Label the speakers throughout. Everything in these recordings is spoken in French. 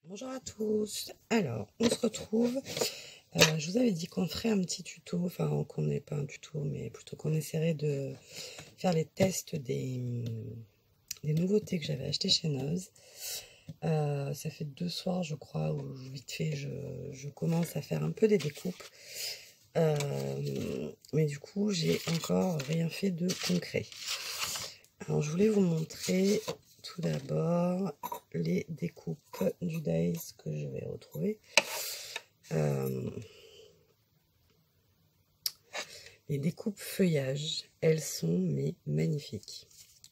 Speaker 1: Bonjour à tous, alors on se retrouve, je vous avais dit qu'on ferait un petit tuto, enfin qu'on n'est pas un tuto mais plutôt qu'on essaierait de faire les tests des nouveautés que j'avais achetées chez Noz. Ça fait 2 soirs je crois où vite fait je commence à faire un peu des découpes, mais du coup j'ai encore rien fait de concret. Alors je voulais vous montrer tout d'abord les découpes du Dies que je vais retrouver. Les découpes feuillage, elles sont mais magnifiques.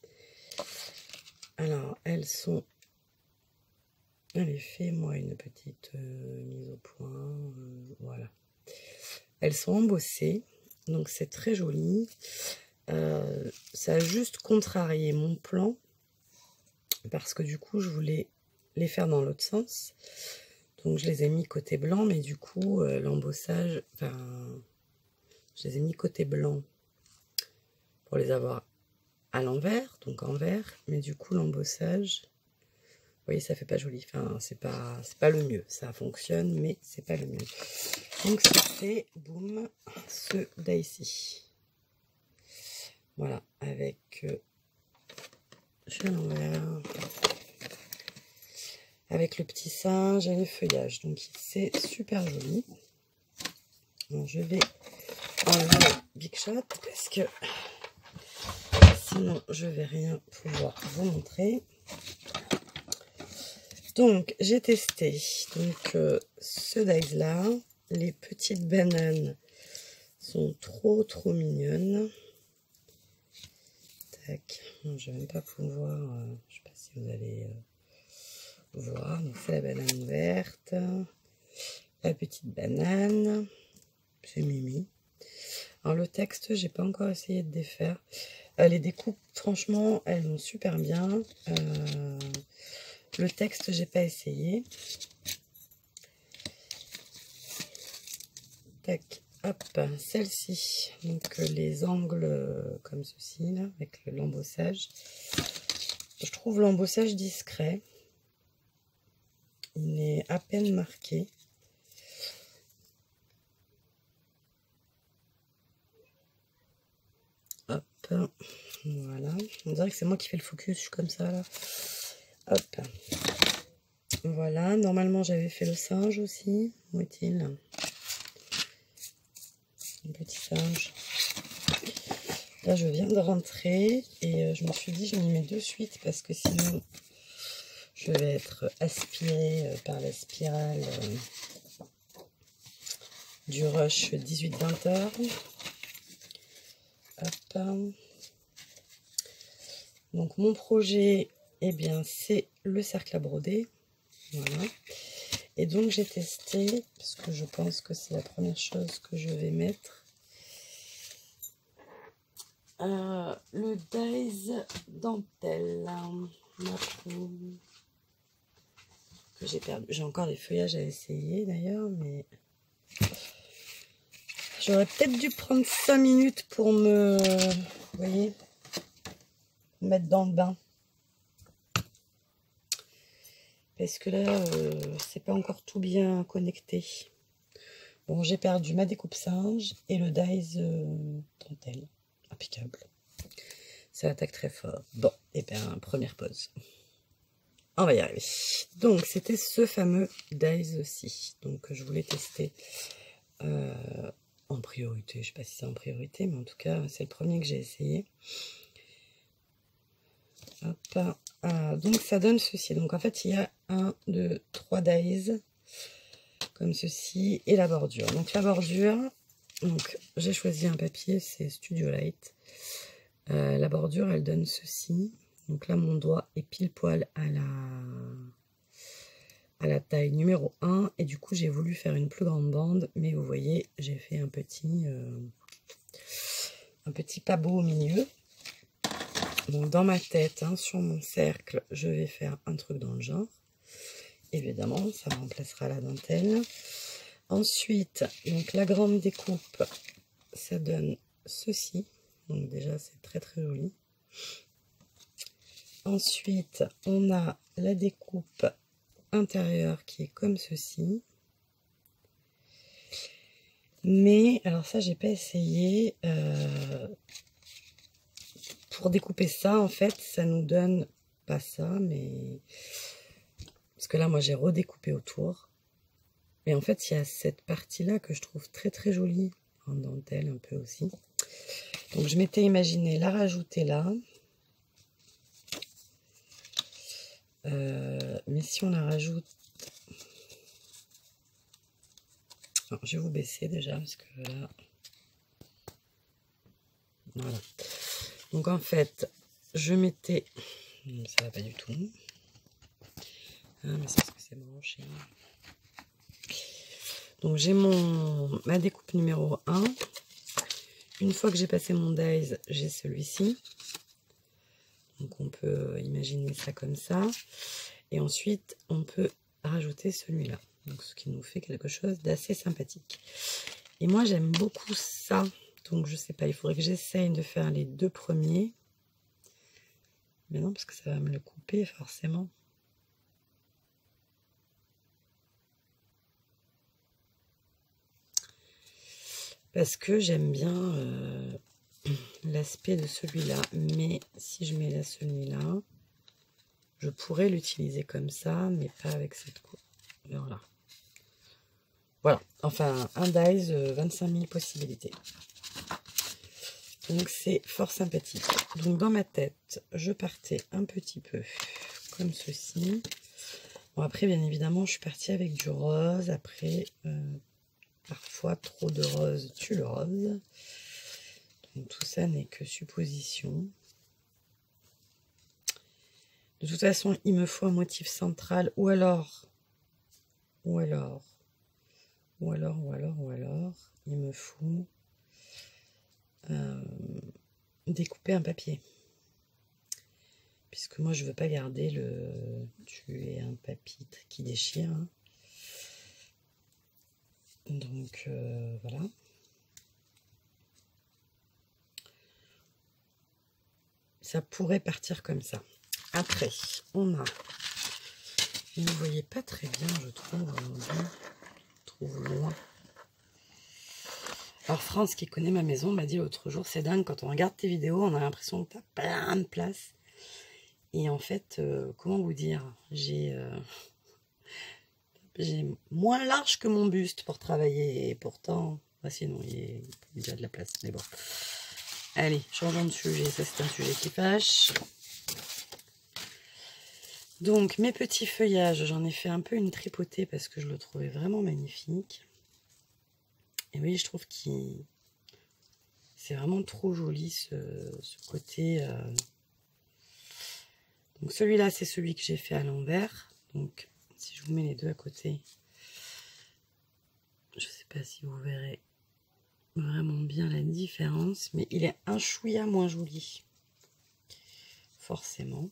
Speaker 1: Alors elles sont, allez, fais-moi une petite mise au point, voilà. Elles sont embossées, donc c'est très joli. Ça a juste contrarié mon plan parce que du coup je voulais les faire dans l'autre sens, donc je les ai mis côté blanc, mais du coup l'embossage, enfin je les ai mis côté blanc pour les avoir à l'envers, donc en vert, mais du coup l'embossage, vous voyez, ça fait pas joli, enfin c'est pas le mieux, ça fonctionne mais c'est pas le mieux. Donc c'était boum ce d'ici, voilà, avec je vais à l'envers, avec le petit singe et le feuillage, donc c'est super joli. Bon, je vais enlever le Big Shot parce que sinon je vais rien pouvoir vous montrer. Donc j'ai testé donc ce dies là, les petites bananes sont trop mignonnes. Tac, je vais même pas pouvoir, je sais pas si vous allez voir. Donc c'est la banane verte, la petite banane, c'est Mimi. Alors le texte, j'ai pas encore essayé de défaire. Les découpes, franchement, elles vont super bien. Le texte, j'ai pas essayé. Tac, hop, celle-ci. Donc les angles comme ceci, là, avec l'embossage. Je trouve l'embossage discret. Il est à peine marqué. Hop, voilà. On dirait que c'est moi qui fais le focus, je suis comme ça là. Hop. Voilà, normalement j'avais fait le singe aussi. Où est-il? Un petit singe. Là je viens de rentrer et je me suis dit je m'y mets de suite parce que sinon je vais être aspirée par la spirale du rush 18-20 heures. Hop. Donc mon projet, eh bien c'est le cercle à broder. Voilà. Et donc j'ai testé, parce que je pense que c'est la première chose que je vais mettre, le Dies dentelle que j'ai perdu. J'ai encore des feuillages à essayer d'ailleurs, mais j'aurais peut-être dû prendre 5 minutes pour me, vous voyez, mettre dans le bain. Parce que là, c'est pas encore tout bien connecté. Bon, j'ai perdu ma découpe singe et le Dies dentelle. Impeccable. Ça attaque très fort. Bon, et bien, première pause. On va y arriver. Donc, c'était ce fameux Dies aussi. Donc, je voulais tester en priorité. Je sais pas si c'est en priorité, mais en tout cas, c'est le premier que j'ai essayé. Hop. Donc, ça donne ceci. Donc, en fait, il y a 1, 2, 3 Dies comme ceci et la bordure. Donc, la bordure, donc j'ai choisi un papier, c'est Studio Light. La bordure, elle donne ceci. Donc là, mon doigt est pile poil à la taille numéro 1. Et du coup, j'ai voulu faire une plus grande bande. Mais vous voyez, j'ai fait un petit pabot au milieu. Donc dans ma tête, hein, sur mon cercle, je vais faire un truc dans le genre. Évidemment, ça remplacera la dentelle. Ensuite, donc la grande découpe, ça donne ceci. Donc déjà, c'est très joli. Ensuite, on a la découpe intérieur qui est comme ceci. Mais, alors ça, j'ai pas essayé. Pour découper ça, en fait, ça nous donne pas ça, mais... Parce que là, moi, j'ai redécoupé autour. Mais en fait, il y a cette partie-là que je trouve très, très jolie. En dentelle, un peu aussi. Donc, je m'étais imaginé la rajouter là. Mais si on la rajoute... Alors, je vais vous baisser déjà, parce que là... Voilà. Donc, en fait, je mettais... Ça va pas du tout. Ah, mais c'est parce que c'est branché. Donc, j'ai ma découpe numéro 1. Une fois que j'ai passé mon dies, j'ai celui-ci. Donc, on peut imaginer ça comme ça. Et ensuite, on peut rajouter celui-là. Donc, ce qui nous fait quelque chose d'assez sympathique. Et moi, j'aime beaucoup ça. Donc, je sais pas, il faudrait que j'essaye de faire les 2 premiers. Mais non, parce que ça va me le couper, forcément. Parce que j'aime bien l'aspect de celui-là. Mais si je mets là celui-là, je pourrais l'utiliser comme ça, mais pas avec cette coupe. Voilà. Voilà. Enfin, un dies, 25 000 possibilités. Donc, c'est fort sympathique. Donc, dans ma tête, je partais un petit peu comme ceci. Bon, après, bien évidemment, je suis partie avec du rose. Après, parfois, trop de rose tue le rose. Donc, tout ça n'est que supposition. De toute façon, il me faut un motif central ou alors, il me faut découper un papier. Puisque moi, je veux pas garder tu es un papier qui déchire. Hein. Donc, voilà. Ça pourrait partir comme ça. Après, on a... Vous ne voyez pas très bien, je trouve loin. Alors, France, qui connaît ma maison, m'a dit l'autre jour, c'est dingue, quand on regarde tes vidéos, on a l'impression que tu as plein de place. Et en fait, comment vous dire, j'ai moins large que mon buste pour travailler. Et pourtant, sinon, il y a déjà de la place. Mais bon. Allez, changeons de sujet. Ça, c'est un sujet qui fâche. Donc, mes petits feuillages, j'en ai fait un peu une tripotée parce que je le trouvais vraiment magnifique. Et oui, je trouve qu'il... C'est vraiment trop joli, ce côté... Donc, celui-là, c'est celui que j'ai fait à l'envers. Donc, si je vous mets les deux à côté, je ne sais pas si vous verrez vraiment bien la différence. Mais il est un chouïa moins joli. Forcément.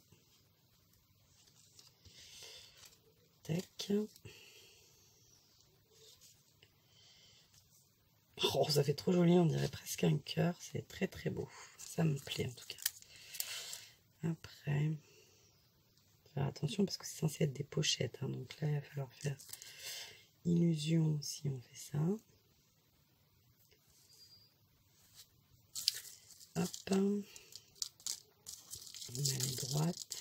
Speaker 1: Tac. Oh, ça fait trop joli, on dirait presque un cœur. C'est très très beau. Ça me plaît en tout cas. Après, faire attention parce que c'est censé être des pochettes. Hein, donc là, il va falloir faire illusion si on fait ça. Hop. On a les droites.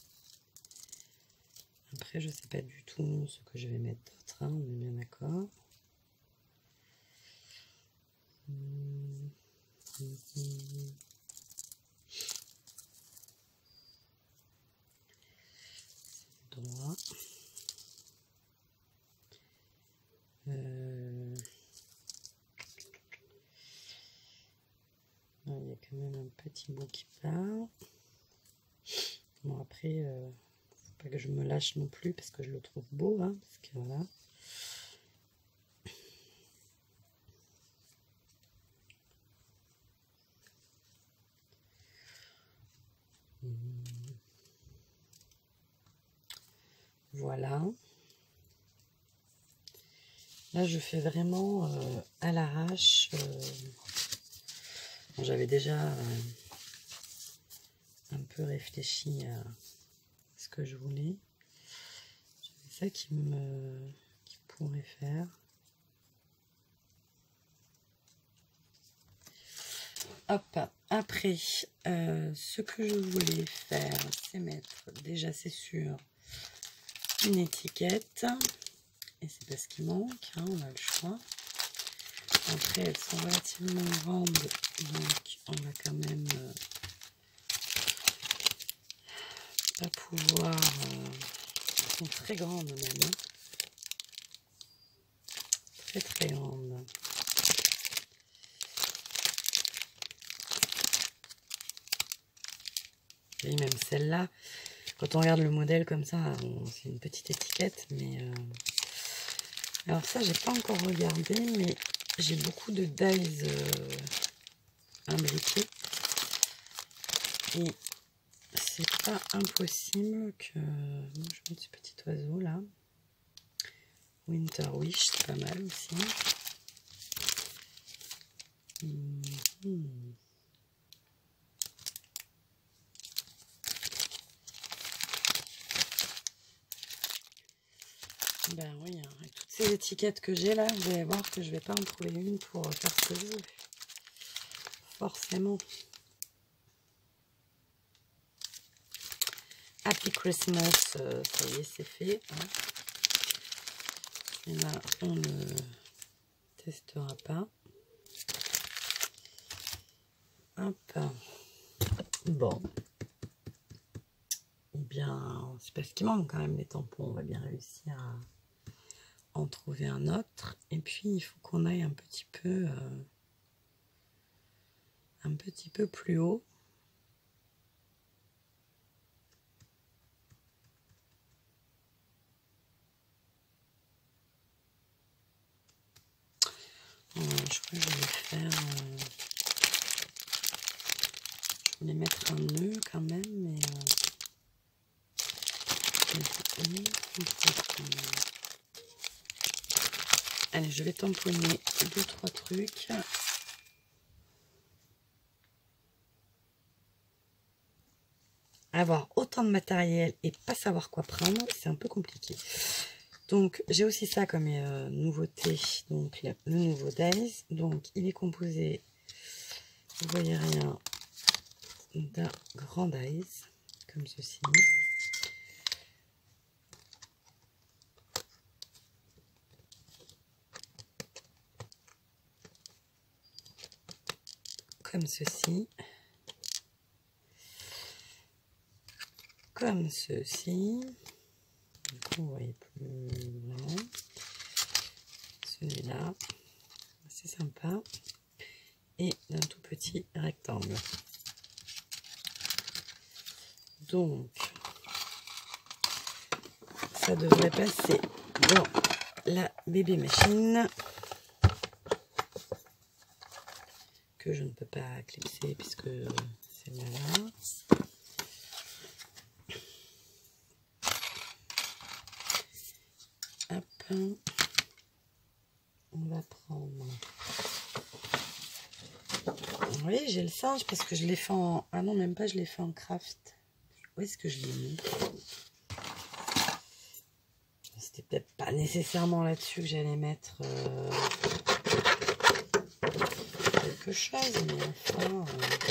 Speaker 1: Après, je sais pas du tout ce que je vais mettre d'autre. Hein, on est bien d'accord. Droit. Il y a quand même un petit bout qui part. Bon, après, faut pas que je me lâche non plus parce que je le trouve beau. Hein, parce que voilà. Voilà. Là, je fais vraiment à l'arrache. Bon, j'avais déjà un peu réfléchi à ce que je voulais. J'avais ça qui pourrait faire. Hop, après, ce que je voulais faire, c'est mettre, déjà c'est sûr, une étiquette. Et c'est parce qu'il manque, hein, on a le choix. Après, elles sont relativement grandes, donc on va quand même pas pouvoir... elles sont très grandes même. Hein. Très très grandes. Et même celle-là, quand on regarde le modèle comme ça, c'est une petite étiquette, mais... Alors ça, j'ai pas encore regardé, mais j'ai beaucoup de dies imbriqués. Et c'est pas impossible que... Moi, je mets ce petit oiseau là. Winter Wish, c'est pas mal aussi. Ben oui, hein, avec toutes ces étiquettes que j'ai là, vous allez voir que je vais pas en trouver une pour faire ce que je veux. Forcément. Happy Christmas, ça y est, c'est fait. Hein. Et là, on ne testera pas. Hop. Bon. Eh bien, c'est parce qu'il manque quand même les tampons. On va bien réussir à en trouver un autre. Et puis, il faut qu'on aille un petit peu plus haut. Je crois que je vais faire... je voulais mettre un nœud quand même, mais... Allez, je vais tamponner 2-3 trucs. Avoir autant de matériel et pas savoir quoi prendre, c'est un peu compliqué. Donc, j'ai aussi ça comme nouveauté. Donc, le nouveau dies. Donc, il est composé, vous voyez rien, d'un grand dies, comme ceci. Comme ceci. Comme ceci. Du coup, vous voyez plus vraiment. Celui-là, c'est sympa. Et d'un tout petit rectangle. Donc, ça devrait passer dans la bébé machine. Que je ne peux pas clipser puisque c'est là. Hop. On va prendre... Oui, j'ai le singe parce que je l'ai fait en... Ah non, même pas, je l'ai fait en craft. Où est-ce que je l'ai mis? C'était peut-être pas nécessairement là-dessus que j'allais mettre quelque chose, mais enfin...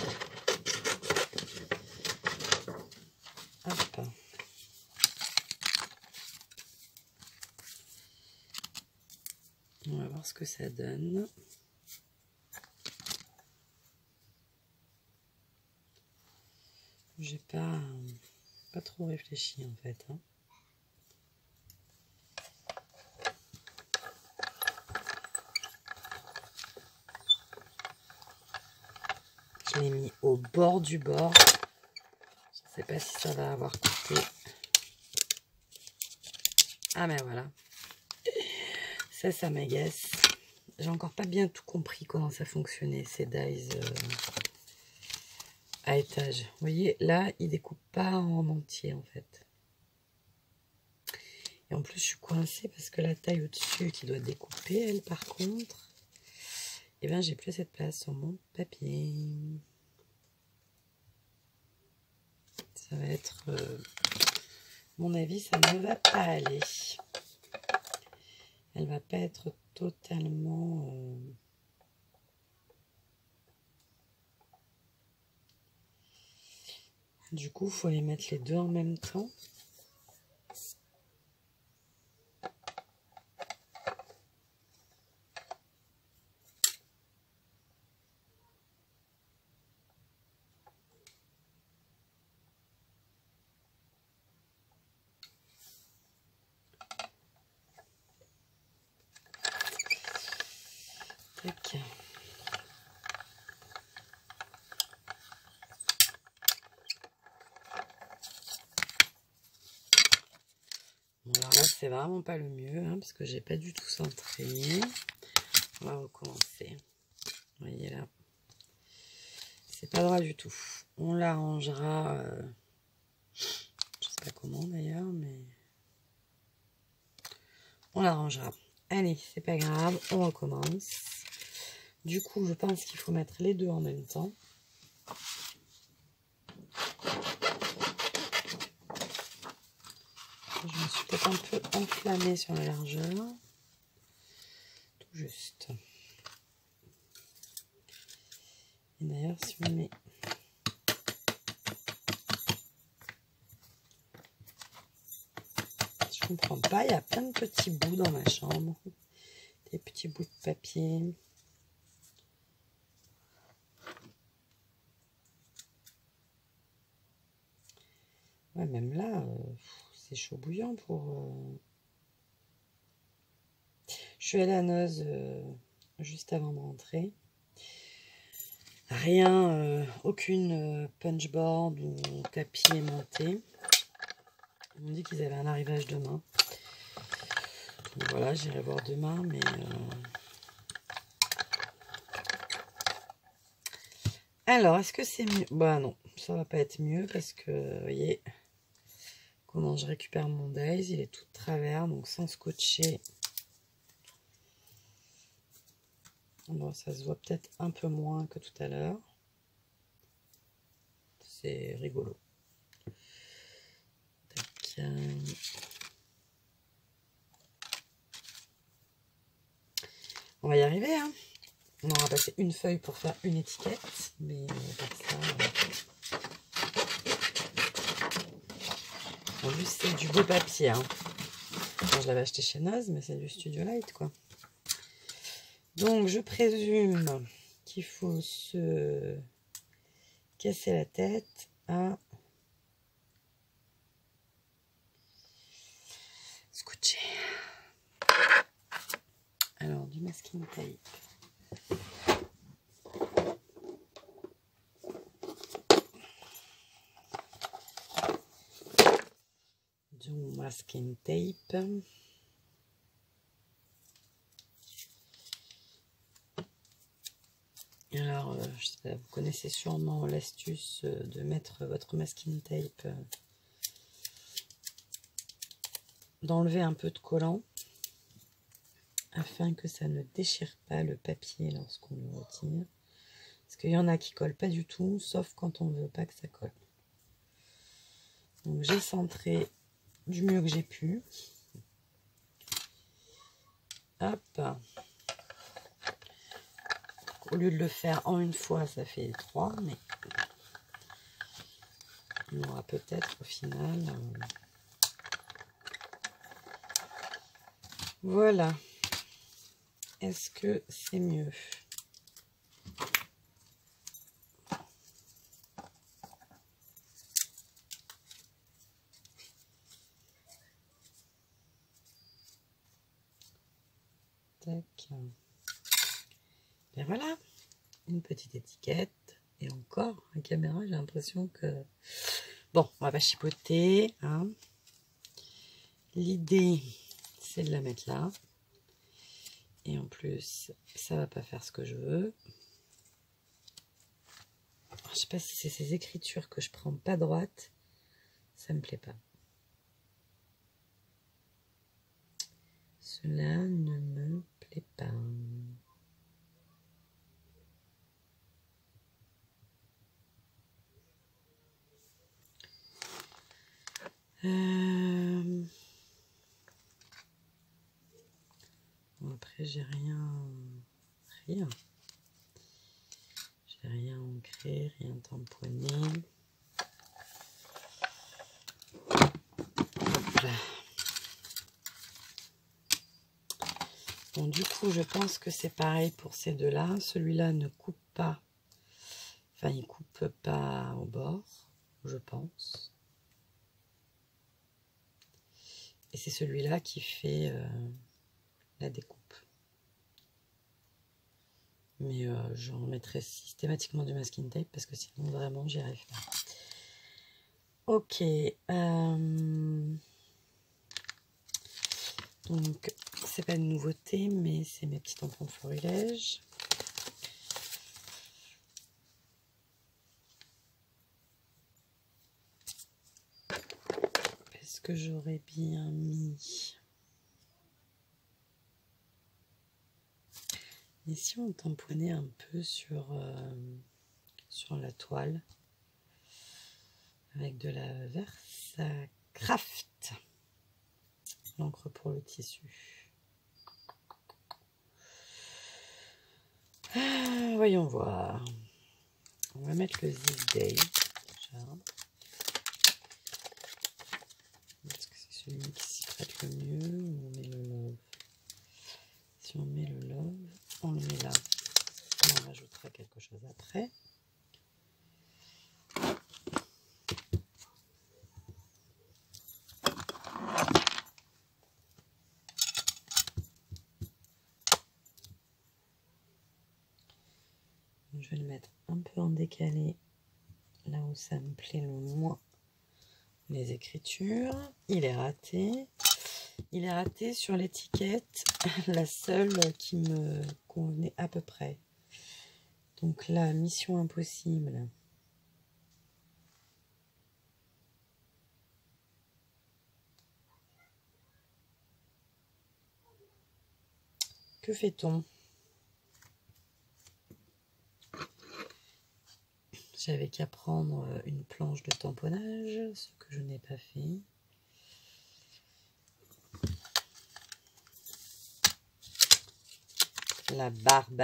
Speaker 1: Hop. On va voir ce que ça donne. J'ai pas trop réfléchi en fait. Hein. Je l'ai mis au bord du bord. Je ne sais pas si ça va avoir coupé. Ah mais voilà. Ça m'agace. J'ai encore pas bien tout compris comment ça fonctionnait ces dies à étage. Vous voyez, là, il découpe pas en entier en fait. Et en plus, je suis coincée parce que la taille au-dessus qui doit découper, elle, par contre, eh bien, j'ai plus cette place sur mon papier. Ça va être mon avis, ça ne va pas aller. Elle va pas être totalement... Du coup, il faut les mettre les deux en même temps. Tac. Bon, alors là, c'est vraiment pas le mieux, hein, parce que j'ai pas du tout centré. On va recommencer. Vous voyez là, c'est pas droit du tout. On l'arrangera, je sais pas comment d'ailleurs, mais on l'arrangera. Allez, c'est pas grave, on recommence. Du coup, je pense qu'il faut mettre les deux en même temps. Je me suis peut-être un peu enflammée sur la largeur. Tout juste. Et d'ailleurs, si on met... Je comprends pas, il y a plein de petits bouts dans ma chambre. Des petits bouts de papier. Ouais, même là, c'est chaud bouillant pour... Je suis allée à Noz juste avant de rentrer. Rien, aucune punchboard ou tapis aimanté. Ils m'ont dit qu'ils avaient un arrivage demain. Donc voilà, j'irai voir demain, mais... Alors, est-ce que c'est mieux? Bah non, ça va pas être mieux parce que, vous voyez, comment je récupère mon Days, il est tout de travers, donc sans scotcher. Bon, ça se voit peut-être un peu moins que tout à l'heure. C'est rigolo. Tac. On va y arriver, hein. On aura passé une feuille pour faire une étiquette, mais ça... En plus, c'est du beau papier, hein. Bon, je l'avais acheté chez Noz, mais c'est du Studio Light, quoi. Donc, je présume qu'il faut se casser la tête à scotcher. Alors, du masking tape. Du masking tape. Alors, je sais pas, vous connaissez sûrement l'astuce de mettre votre masking tape, d'enlever un peu de collant afin que ça ne déchire pas le papier lorsqu'on le retire. Parce qu'il y en a qui collent pas du tout, sauf quand on ne veut pas que ça colle. Donc j'ai centré du mieux que j'ai pu. Hop. Au lieu de le faire en une fois, ça fait 3, mais on aura peut-être au final. Voilà. Est-ce que c'est mieux? Tac. Et voilà, une petite étiquette. Et encore, en caméra, j'ai l'impression que... Bon, on va pas chipoter, hein. L'idée, c'est de la mettre là. Et en plus, ça va pas faire ce que je veux. Alors, je sais pas si c'est ces écritures que je prends pas droite. Ça me plaît pas. Cela ne me plaît pas. Après, j'ai rien ancré, rien tamponné. Hop là. Bon, du coup, je pense que c'est pareil pour ces deux-là. Celui-là ne coupe pas, enfin, il coupe pas au bord, je pense. Et c'est celui-là qui fait la découpe. Mais j'en mettrai systématiquement du masking tape parce que sinon, vraiment, j'y arrive pas. Ok. Donc, c'est pas une nouveauté, mais c'est mes petits tampons de florilège. Est-ce que j'aurais bien mis... Et si on tamponnait un peu sur la toile avec de la Versacraft, l'encre pour le tissu. Voyons voir. On va mettre le This Day déjà. Est-ce que c'est celui qui s'y prête le mieux ou on met le Love? Si on met le Love, on le met là. On rajoutera quelque chose après. Je vais le mettre un peu en décalé, là où ça me plaît le moins. Les écritures, il est raté. Il est raté sur l'étiquette, la seule qui me convenait à peu près. Donc là, Mission Impossible. Que fait-on? J'avais qu'à prendre une planche de tamponnage, ce que je n'ai pas fait. La barbe.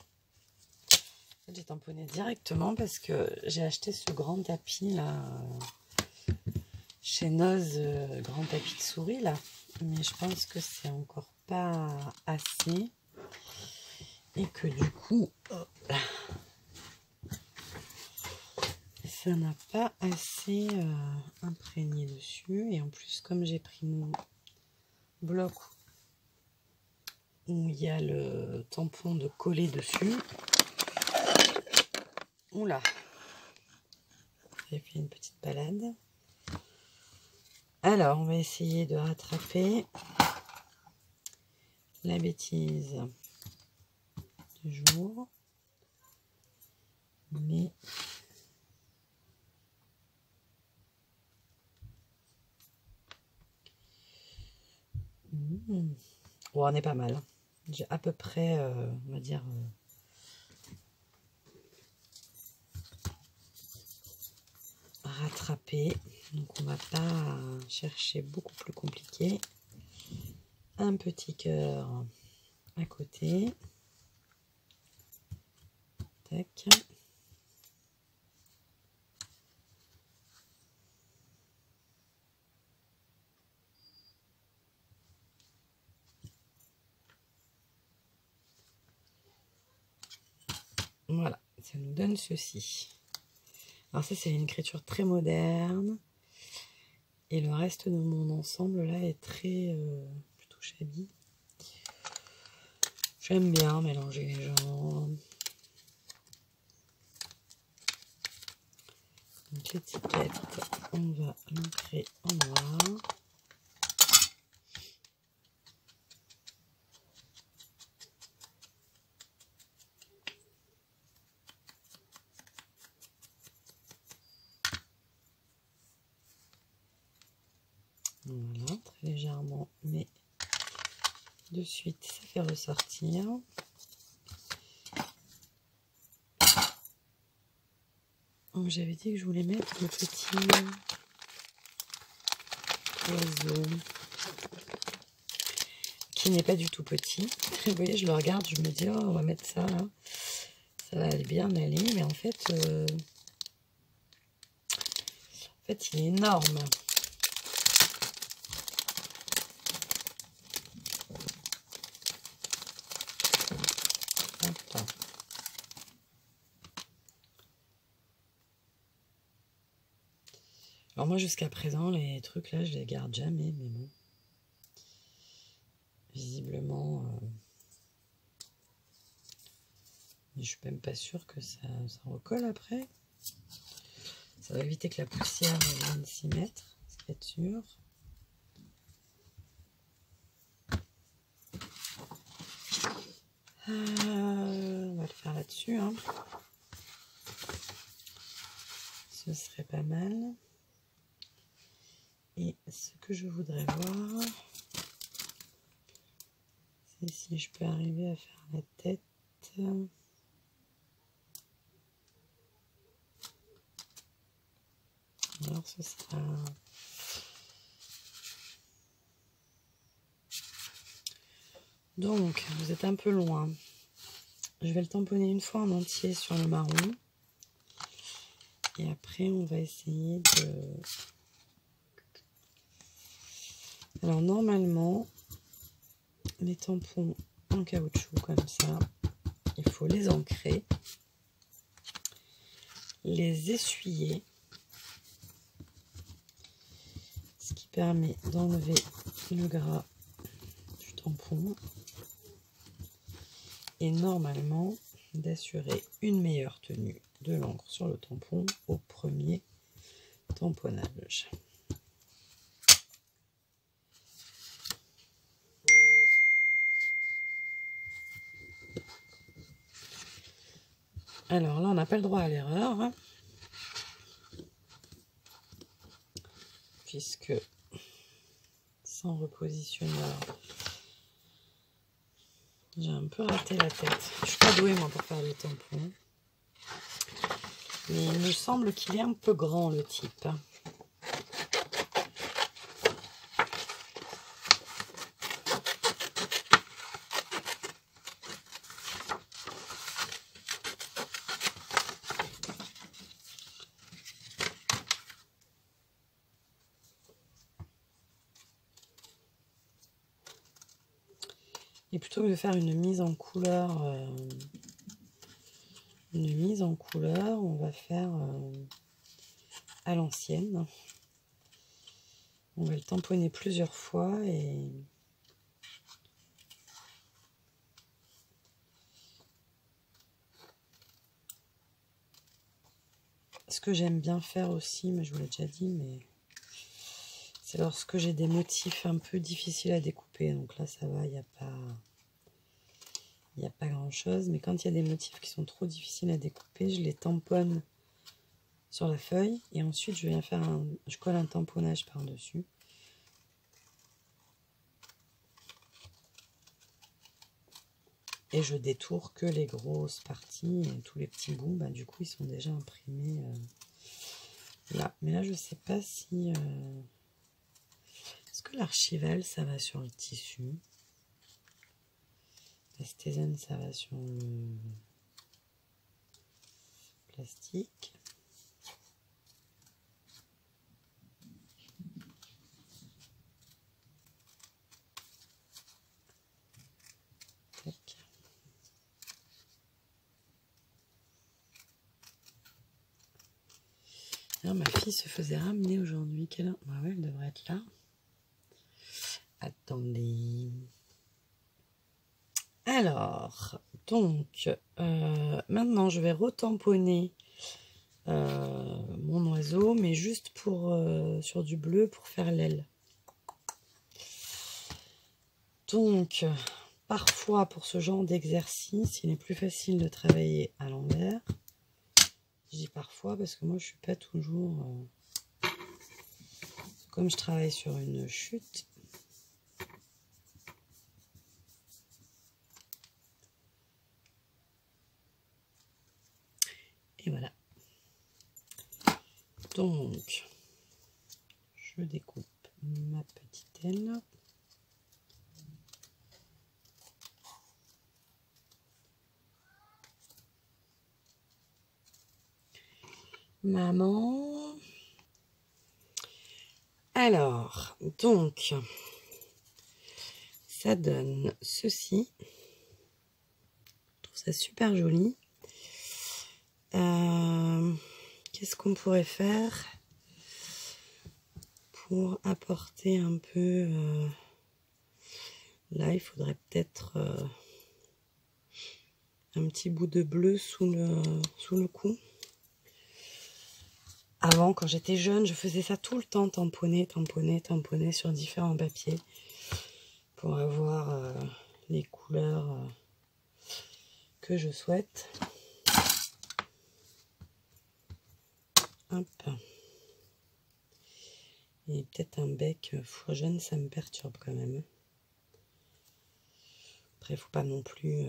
Speaker 1: J'ai tamponné directement parce que j'ai acheté ce grand tapis là chez Noz, grand tapis de souris là, mais je pense que c'est encore pas assez et que du coup ça n'a pas assez imprégné dessus. Et en plus, comme j'ai pris mon bloc où il y a le tampon de coller dessus, oula, j'ai fait une petite balade. Alors, on va essayer de rattraper la bêtise du jour. Mais bon, on est pas mal. J'ai à peu près, on va dire, rattrapé. Donc, on va pas chercher beaucoup plus compliqué. Un petit cœur à côté. Tac. Voilà, ça nous donne ceci. Alors ça, c'est une écriture très moderne. Et le reste de mon ensemble, là, est très plutôt shabby. J'aime bien mélanger les genres. Donc l'étiquette, on va l'ancrer en noir. Voilà, très légèrement, mais de suite, ça fait ressortir. J'avais dit que je voulais mettre le petit oiseau qui n'est pas du tout petit. Vous voyez, je le regarde, je me dis, oh, on va mettre ça là. Ça va bien aller, mais en fait, il est énorme. Attends. Alors moi, jusqu'à présent, les trucs là, je les garde jamais, mais bon. Visiblement, je suis même pas sûre que ça recolle après. Ça va éviter que la poussière vienne s'y mettre, ça va être sûr. On va le faire là-dessus, hein. Ce serait pas mal. Et ce que je voudrais voir, c'est si je peux arriver à faire la tête. Alors ce sera... Donc, vous êtes un peu loin. Je vais le tamponner une fois en entier sur le marron. Et après, on va essayer de... Alors, normalement, les tampons en caoutchouc comme ça, il faut les ancrer, les essuyer, ce qui permet d'enlever le gras du tampon et normalement d'assurer une meilleure tenue de l'encre sur le tampon au premier tamponnage. Alors là, on n'a pas le droit à l'erreur, hein, puisque sans repositionneur, j'ai un peu raté la tête. Je suis pas douée moi pour faire les tampons, mais il me semble qu'il est un peu grand le type. Et plutôt que de faire une mise en couleur, on va faire à l'ancienne. On va le tamponner plusieurs fois et ce que j'aime bien faire aussi, mais je vous l'ai déjà dit, mais c'est lorsque j'ai des motifs un peu difficiles à découper. Donc là, ça va, il n'y a pas grand-chose. Mais quand il y a des motifs qui sont trop difficiles à découper, je les tamponne sur la feuille. Et ensuite, je viens faire je colle un tamponnage par-dessus. Et je détourne que les grosses parties. Et tous les petits bouts, bah, du coup, ils sont déjà imprimés là. Mais là, je ne sais pas si... Est-ce que l'archival, ça va sur le tissu? La stézane, ça va sur le plastique. Tac. Alors, ma fille se faisait ramener aujourd'hui. Ah ouais, elle devrait être là. Attendez. Alors, donc, maintenant, je vais retamponner mon oiseau, mais juste pour sur du bleu pour faire l'aile. Donc, parfois, pour ce genre d'exercice, il est plus facile de travailler à l'envers. Je dis parfois parce que moi, je suis pas toujours... comme je travaille sur une chute. Et voilà. Donc, je découpe ma petite aile. Maman. Alors, donc, ça donne ceci. Je trouve ça super joli. Qu'est-ce qu'on pourrait faire pour apporter un peu... là, il faudrait peut-être un petit bout de bleu sous le cou. Avant, quand j'étais jeune, je faisais ça tout le temps, tamponner sur différents papiers pour avoir les couleurs que je souhaite. Hop. Et peut-être un bec jaune, ça me perturbe quand même. Après, il ne faut pas non plus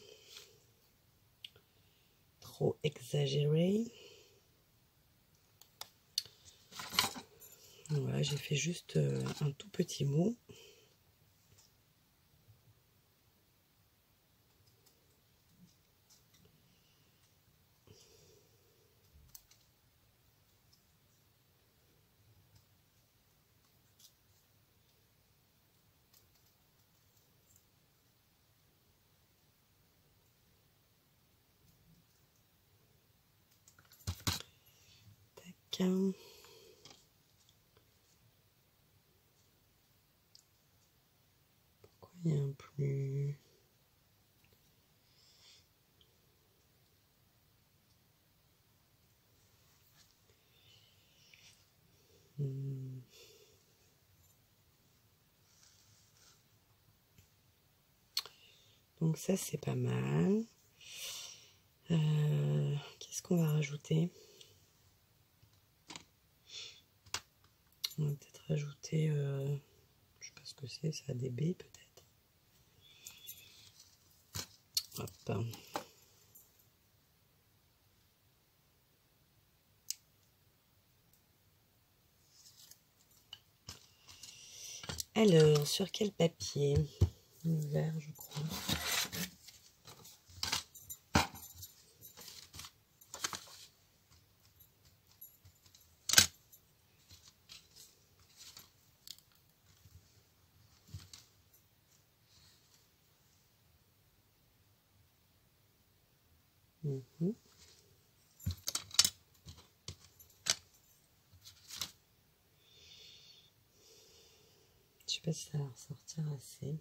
Speaker 1: trop exagérer. Voilà, j'ai fait juste un tout petit mot. Tac. Pourquoi il y a un plus... Donc ça, c'est pas mal. Qu'est-ce qu'on va rajouter? On va peut-être rajouter... je sais pas ce que c'est, ça a des baies peut-être. Hop. Alors, sur quel papier? Le vert, je crois. Je sais pas si ça va ressortir assez.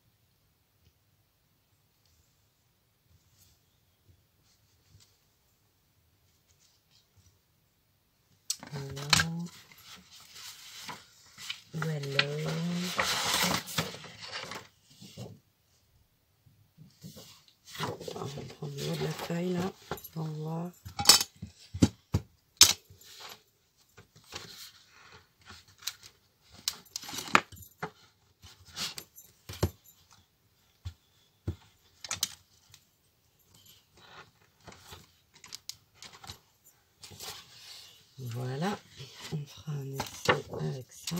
Speaker 1: Voilà. Ou alors... on va prendre le haut de la feuille là, on va voir. Voilà, on fera un essai avec ça.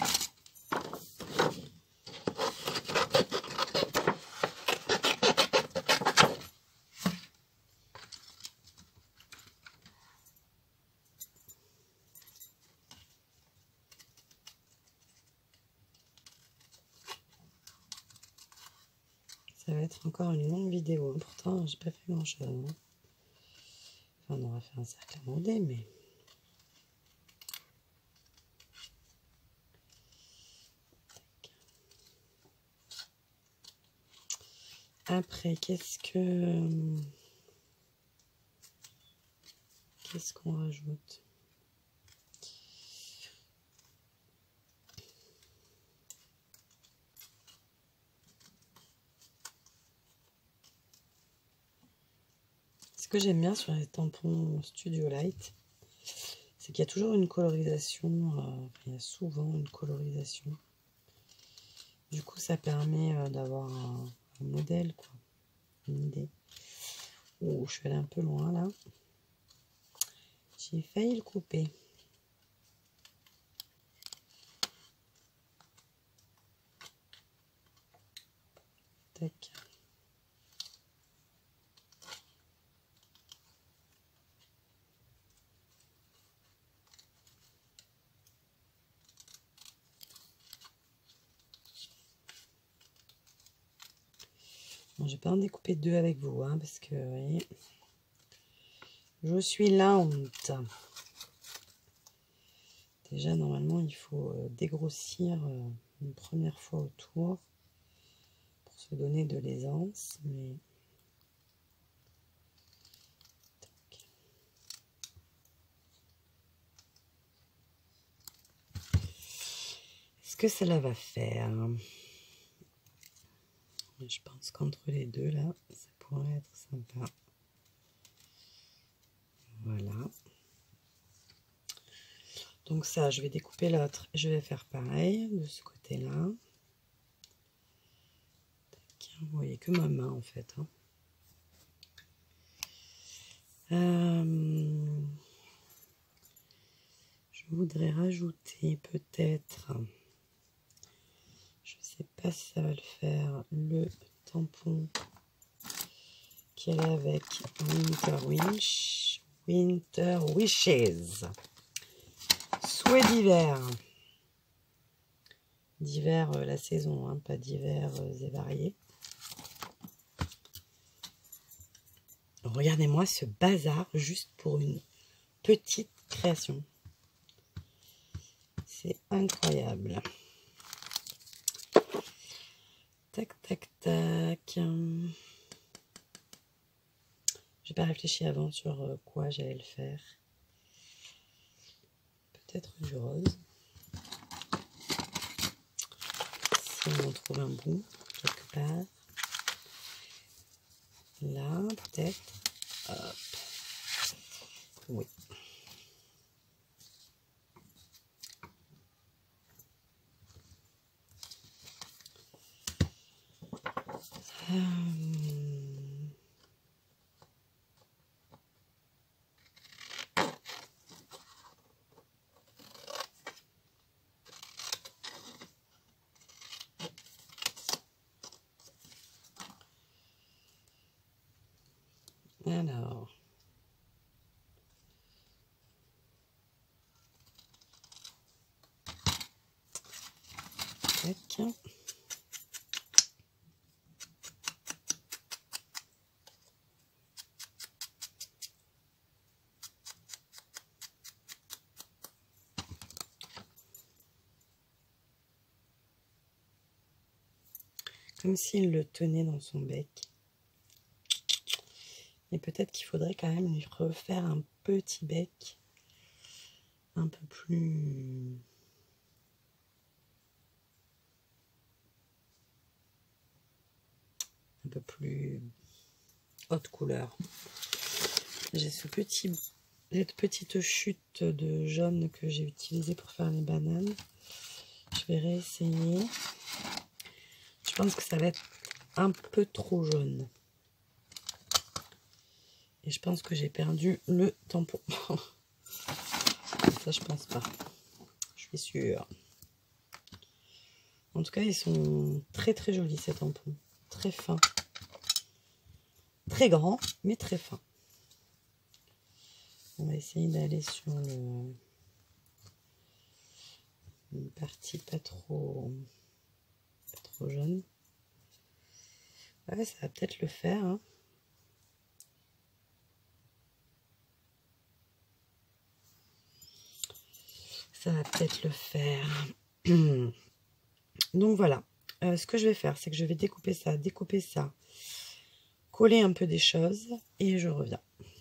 Speaker 1: Ça va être encore une longue vidéo. Pourtant, j'ai pas fait grand chose. Hein. Enfin, on aura fait un cercle amendé, mais... Après, qu'est-ce qu'on rajoute? Ce que j'aime bien sur les tampons Studio Light, c'est qu'il y a toujours une colorisation, il y a souvent une colorisation. Du coup, ça permet d'avoir un modèle, quoi, une idée. Oh, je suis allée un peu loin là. J'ai failli le couper. Tac. Bon, je vais pas en découper deux avec vous, hein, parce que, vous voyez, je suis la honte. Déjà, normalement, il faut dégrossir une première fois autour pour se donner de l'aisance, mais... Est-ce que cela va faire? Je pense qu'entre les deux, là, ça pourrait être sympa. Voilà. Donc ça, je vais découper l'autre. Je vais faire pareil de ce côté-là. Vous voyez que ma main, en fait. Hein. Je voudrais rajouter peut-être, je sais pas si ça va le faire, le tampon qui est avec Winter Wishes. Souhait d'hiver. D'hiver, la saison, hein, pas d'hiver et variés. Regardez-moi ce bazar juste pour une petite création. C'est incroyable. Tac, tac, tac. J'ai pas réfléchi avant sur quoi j'allais le faire. Peut-être du rose. Si on en trouve un bout, quelque part. Là, peut-être. Hop. Oui. Alors. Tac. Comme s'il le tenait dans son bec. Et peut-être qu'il faudrait quand même lui refaire un petit bec un peu plus... un peu plus haute couleur. J'ai cette petite chute de jaune que j'ai utilisée pour faire les bananes. Je vais réessayer. Je pense que ça va être un peu trop jaune. Et je pense que j'ai perdu le tampon. Ça, je pense pas. Je suis sûre. En tout cas, ils sont très très jolis ces tampons. Très fins. Très grands, mais très fins. On va essayer d'aller sur une partie pas trop jaune. Ouais, ça va peut-être le faire. Hein. Ça va peut-être le faire. Donc voilà. Ce que je vais faire, c'est que je vais découper ça, coller un peu des choses et je reviens.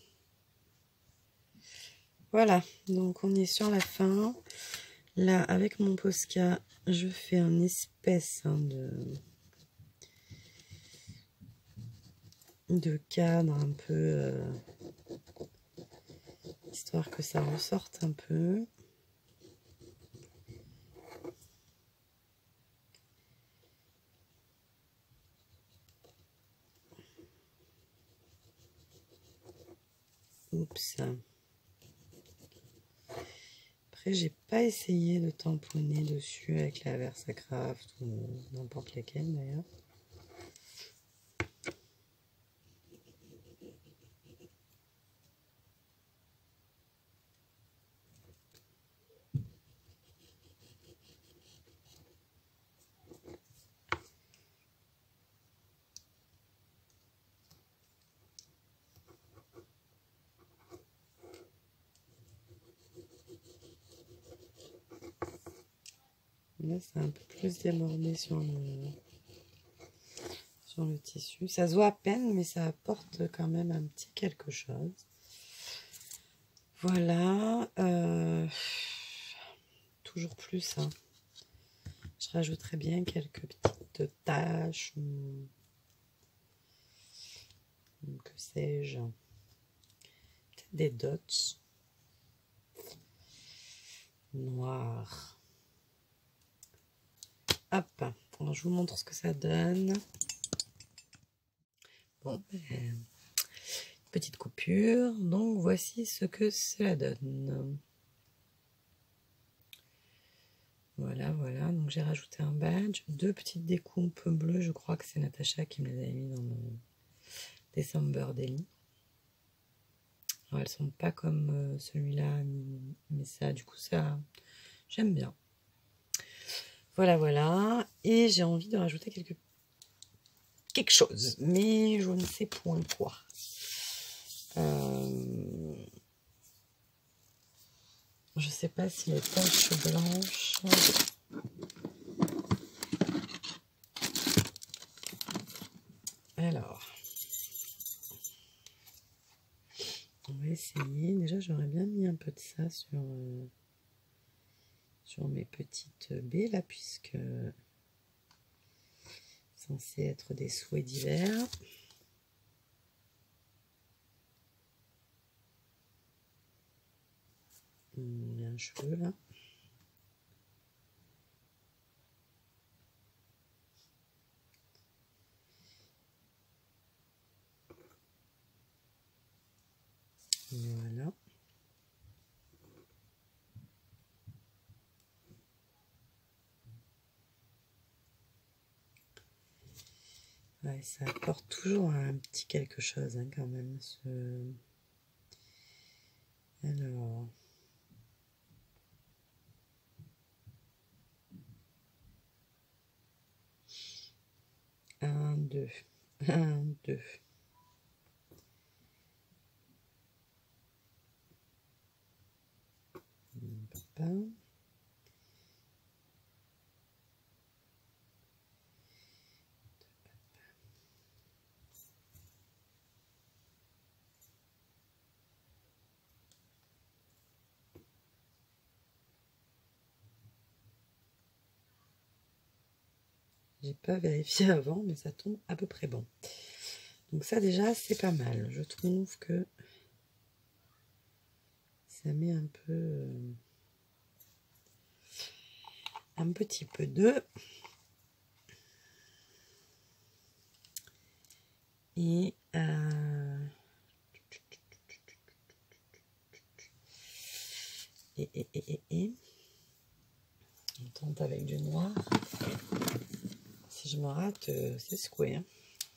Speaker 1: Voilà, donc on est sur la fin. Là, avec mon Posca, je fais un espèce de cadre un peu, histoire que ça ressorte un peu. Oups. Après, j'ai pas essayé de tamponner dessus avec la Versacraft ou n'importe laquelle d'ailleurs. Là, c'est un peu plus démordé sur le tissu. Ça se voit à peine, mais ça apporte quand même un petit quelque chose. Voilà. Toujours plus, hein. Je rajouterais bien quelques petites taches. Que sais-je. Peut-être des dots. Noir. Hop. Alors, je vous montre ce que ça donne. Bon, petite coupure. Donc, voici ce que cela donne. Voilà, voilà. Donc, j'ai rajouté un badge. 2 petites découpes bleues. Je crois que c'est Natacha qui me les avait mis dans le December Daily. Alors, elles sont pas comme celui-là, mais ça, du coup, ça, j'aime bien. Voilà, voilà. Et j'ai envie de rajouter quelque chose, mais je ne sais point quoi. Je sais pas si les taches blanches. Alors, on va essayer. Déjà, j'aurais bien mis un peu de ça sur mes petites baies là, puisque censé être des souhaits d'hiver. Il y a un cheveu là. Voilà. Ouais, ça apporte toujours un petit quelque chose hein, quand même. Alors. 1, 2. 1, 2. Pas. J'ai pas vérifié avant, mais ça tombe à peu près bon. Donc ça déjà, c'est pas mal. Je trouve que ça met un peu... un petit peu de... Et... On tente avec du noir. Si je me rate, c'est secoué. Hein.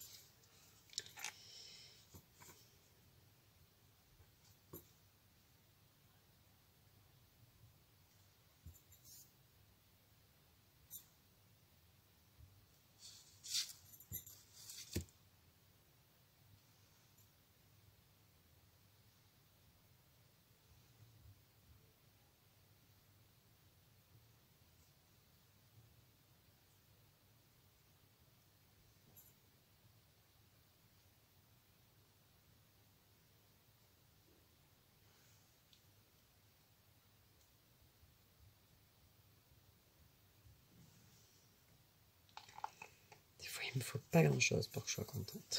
Speaker 1: Des fois, il me faut pas grand-chose pour que je sois contente.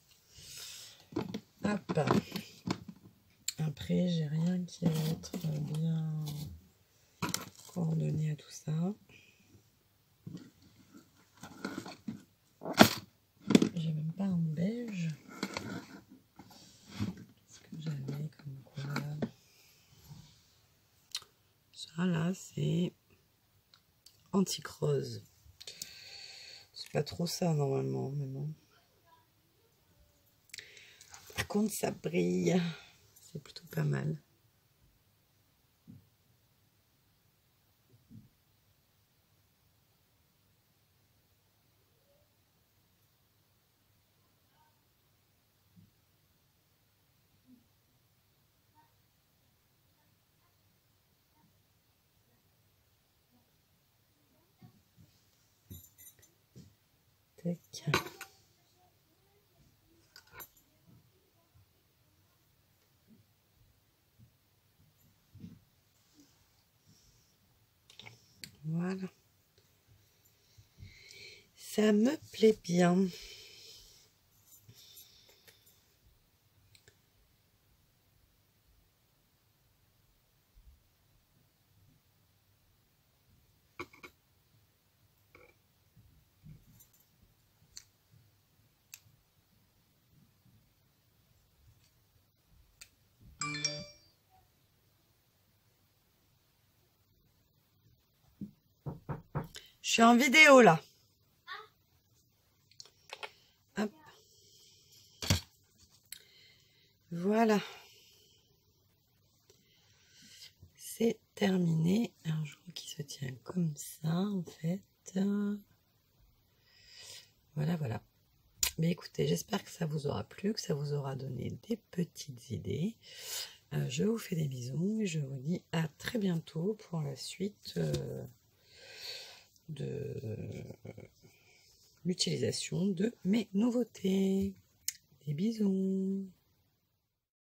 Speaker 1: Hop. Après, j'ai rien qui va être bien coordonné à tout ça. J'ai même pas un beige. Qu'est-ce que j'avais comme couleur? Ça là, c'est antique rose. C'est pas trop ça normalement, mais bon. Par contre, ça brille. C'est plutôt pas mal. Tac. Voilà. Ça me plaît bien. Je suis en vidéo là. Hop. Voilà. C'est terminé. Alors, je crois qu'il se tient comme ça en fait. Voilà, voilà. Mais écoutez, j'espère que ça vous aura plu, que ça vous aura donné des petites idées. Je vous fais des bisous et je vous dis à très bientôt pour la suite de l'utilisation de mes nouveautés. Des bisous.